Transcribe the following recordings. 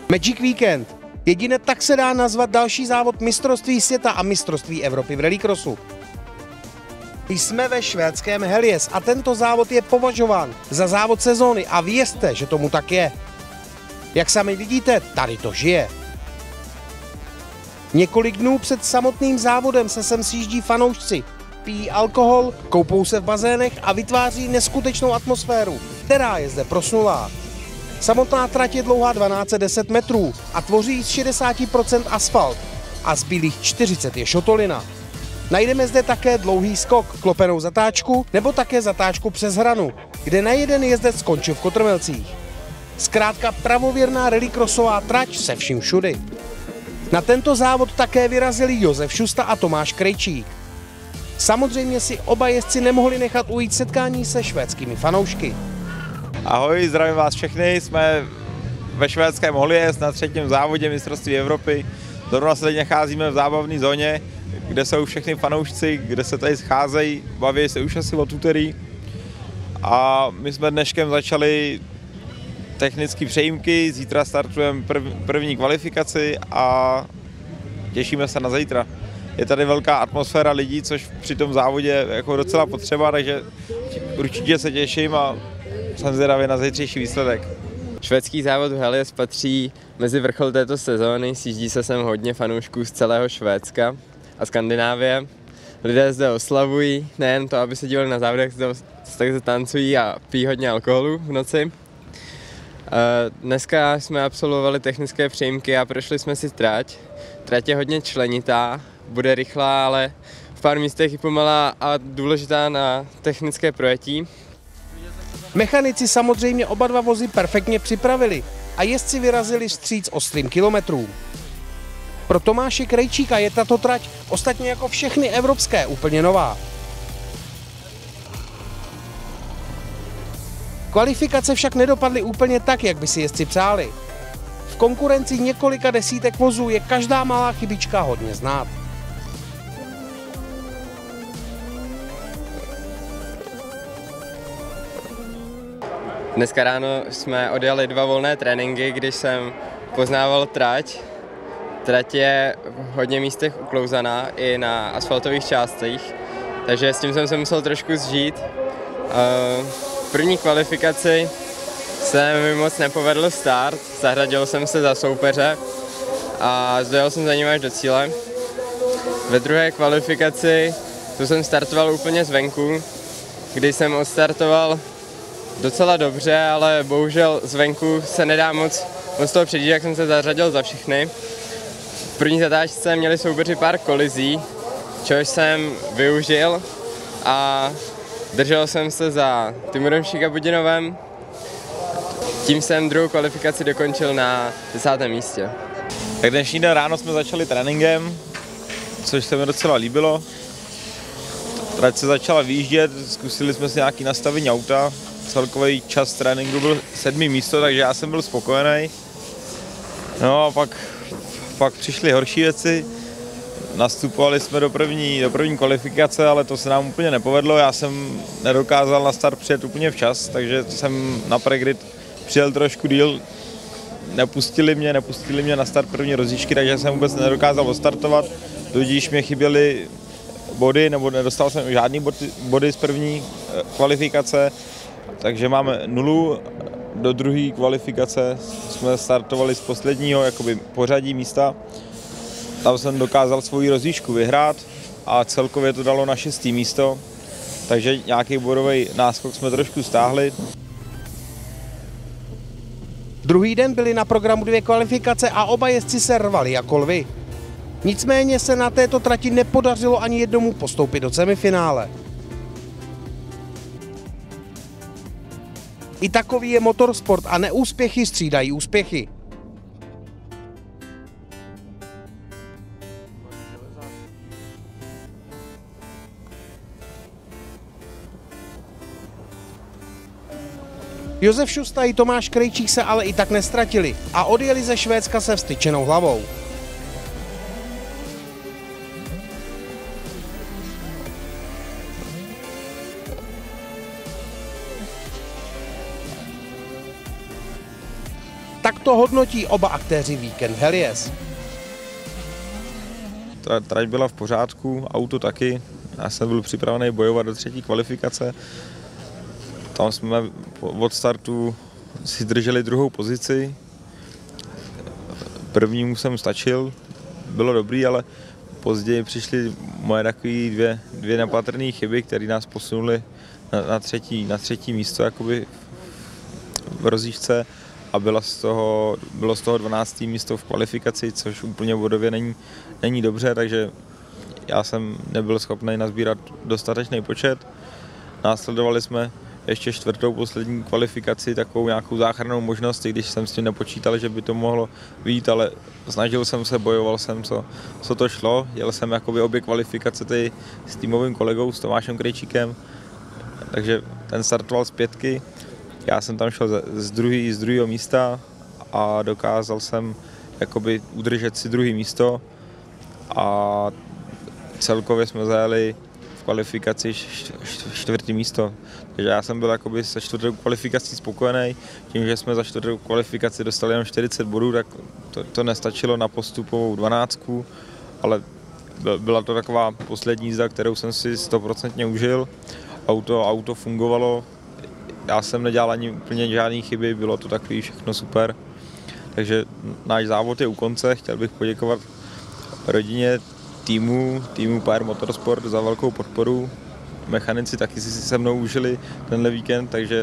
Magic Weekend. Jedině tak se dá nazvat další závod mistrovství světa a mistrovství Evropy v rallycrossu. Jsme ve švédském Helies a tento závod je považován za závod sezóny a věřte, že tomu tak je. Jak sami vidíte, tady to žije. Několik dnů před samotným závodem se sem sjíždí fanoušci, pijí alkohol, koupou se v bazénech a vytváří neskutečnou atmosféru, která je zde proslulá. Samotná trať je dlouhá 1210 metrů a tvoří z 60% asfalt a zbylých 40 je šotolina. Najdeme zde také dlouhý skok, klopenou zatáčku nebo také zatáčku přes hranu, kde na jeden jezdec skončil v Kotrmelcích. Zkrátka pravověrná rallycrossová trať se vším všudy. Na tento závod také vyrazili Josef Šusta a Tomáš Krejčík. Samozřejmě si oba jezdci nemohli nechat ujít setkání se švédskými fanoušky. Ahoj, zdravím vás všechny, jsme ve švédském Helies na třetím závodě mistrovství Evropy. Zrovna se teď nacházíme v zábavné zóně, kde jsou všechny fanoušci, kde se tady scházejí, baví se už asi od úterý. A my jsme dneškem začali technické přejímky, zítra startujeme první kvalifikaci a těšíme se na zítra. Je tady velká atmosféra lidí, což při tom závodě jako docela potřeba, takže určitě se těším a jsem zvědavý na zítřejší výsledek. Švédský závod v Helies patří mezi vrchol této sezóny, sjíždí se sem hodně fanoušků z celého Švédska a Skandinávie. Lidé zde oslavují, nejen to, aby se dívali na závodech, zde tancují a pijí hodně alkoholu v noci. Dneska jsme absolvovali technické přejímky a prošli jsme si trať. Trať je hodně členitá, bude rychlá, ale v pár místech i pomalá a důležitá na technické projetí. Mechanici samozřejmě oba dva vozy perfektně připravili a jezdci vyrazili vstříc ostrým kilometrům. Pro Tomáše Krejčíka je tato trať, ostatně jako všechny evropské, úplně nová. Kvalifikace však nedopadly úplně tak, jak by si jezdci přáli. V konkurenci několika desítek vozů je každá malá chybička hodně znát. Dneska ráno jsme odjeli 2 volné tréninky, když jsem poznával trať. Trať je v hodně místech uklouzaná i na asfaltových částech, takže s tím jsem se musel trošku zžít. V první kvalifikaci se mi moc nepovedl start, zahradil jsem se za soupeře a dojel jsem za ním až do cíle. Ve druhé kvalifikaci jsem startoval úplně zvenku, kdy jsem odstartoval docela dobře, ale bohužel zvenku se nedá moc toho předít, jak jsem se zařadil za všechny. V první zatáčce měli soupeři pár kolizí, čehož jsem využil a držel jsem se za Timurem Šikabudinovem. Tím jsem druhou kvalifikaci dokončil na 10. místě. Tak dnešní den ráno jsme začali tréninkem, což se mi docela líbilo. Trať se začala vyjíždět, zkusili jsme si nějaké nastavení auta. Celkový čas tréninku byl 7. místo, takže já jsem byl spokojený. No a pak přišly horší věci. Nastupovali jsme do první kvalifikace, ale to se nám úplně nepovedlo. Já jsem nedokázal na start přijet úplně včas, takže jsem na pregrid přijel trošku díl. Nepustili mě na start první rozjížďky, takže jsem vůbec nedokázal odstartovat. Tudíž mě chyběly body, nebo nedostal jsem žádný body z první kvalifikace. Takže máme 0. Do druhé kvalifikace jsme startovali z posledního jakoby pořadí místa. Tam jsem dokázal svoji rozjížďku vyhrát a celkově to dalo na 6. místo. Takže nějaký bodový náskok jsme trošku stáhli. Druhý den byly na programu 2 kvalifikace a oba jezdci se rvali jako lvi. Nicméně se na této trati nepodařilo ani jednomu postoupit do semifinále. I takový je motorsport a neúspěchy střídají úspěchy. Josef Šusta i Tomáš Krejčík se ale i tak nestratili a odjeli ze Švédska se vztyčenou hlavou. Takto hodnotí oba aktéři víkend v Helies. Ta trať byla v pořádku, auto taky. Já jsem byl připravený bojovat do třetí kvalifikace. Tam jsme od startu si drželi druhou pozici. Prvnímu jsem stačil, bylo dobrý, ale později přišly moje takové dvě nepatrné chyby, které nás posunuly na třetí místo jakoby v rozjížďce a bylo z toho 12. místo v kvalifikaci, což úplně bodově není dobře, takže já jsem nebyl schopný nazbírat dostatečný počet. Následovali jsme ještě čtvrtou poslední kvalifikaci, takovou nějakou záchrannou možnost, i když jsem s tím nepočítal, že by to mohlo vyjít, ale snažil jsem se, bojoval jsem, co to šlo. Jel jsem jakoby obě kvalifikace tady s týmovým kolegou, s Tomášem Krejčíkem, takže ten startoval z 5. Já jsem tam šel z druhého místa a dokázal jsem jakoby udržet si druhé místo a celkově jsme zajeli v kvalifikaci 4. místo. Takže já jsem byl jakoby se 4. kvalifikací spokojený. Tím, že jsme za 4. kvalifikaci dostali jenom 40 bodů, tak to nestačilo na postupovou 12, ale byla to taková poslední jízda, kterou jsem si 100% užil. Auto fungovalo, já jsem nedělal ani úplně žádný chyby, bylo to takový všechno super. Takže náš závod je u konce, chtěl bych poděkovat rodině, týmu PR Motorsport za velkou podporu. Mechanici taky si se mnou užili tenhle víkend, takže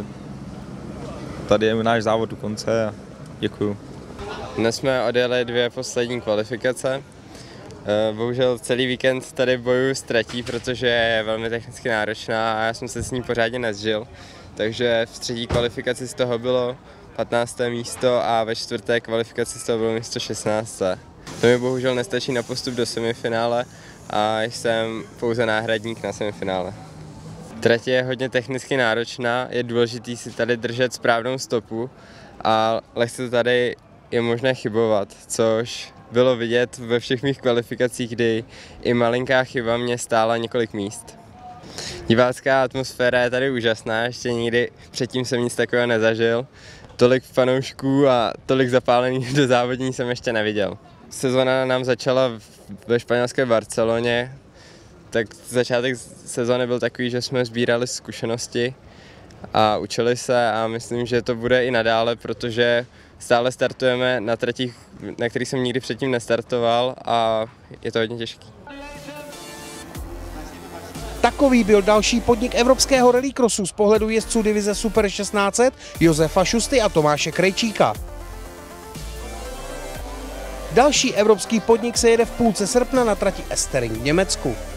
tady je náš závod u konce a děkuju. Dnes jsme odjeli 2 poslední kvalifikace. Bohužel celý víkend tady bojuju s tratí, protože je velmi technicky náročná a já jsem se s ní pořádně nezžil. Takže v 3. kvalifikaci z toho bylo 15. místo a ve 4. kvalifikaci z toho bylo místo 16. To mi bohužel nestačí na postup do semifinále a jsem pouze náhradník na semifinále. Trať je hodně technicky náročná, je důležité si tady držet správnou stopu a lehce tady je možné chybovat, což bylo vidět ve všech mých kvalifikacích, kdy i malinká chyba mě stála několik míst. Divácká atmosféra je tady úžasná, ještě nikdy předtím jsem nic takového nezažil. Tolik fanoušků a tolik zapálených do závodní jsem ještě neviděl. Sezona nám začala ve španělské Barceloně, tak začátek sezony byl takový, že jsme sbírali zkušenosti a učili se a myslím, že to bude i nadále, protože stále startujeme na tratích, na kterých jsem nikdy předtím nestartoval a je to hodně těžký. Takový byl další podnik evropského rallycrossu z pohledu jezdců divize Super 1600 Josefa Šusty a Tomáše Krejčíka. Další evropský podnik se jede v půlce srpna na trati Estering v Německu.